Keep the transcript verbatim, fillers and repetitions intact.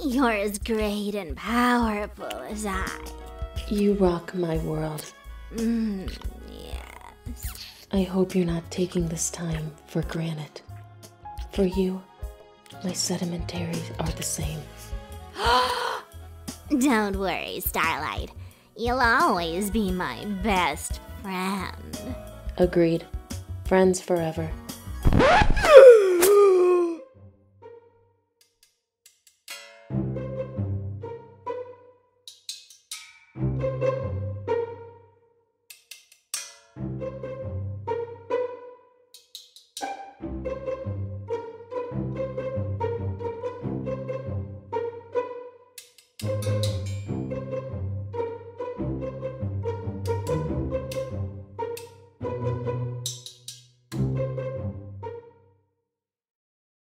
You're as great and powerful as I. You rock my world. Mmm, yes. I hope you're not taking this time for granted. For you, my sedimentaries are the same. Don't worry, Starlight. You'll always be my best friend. Agreed. Friends forever.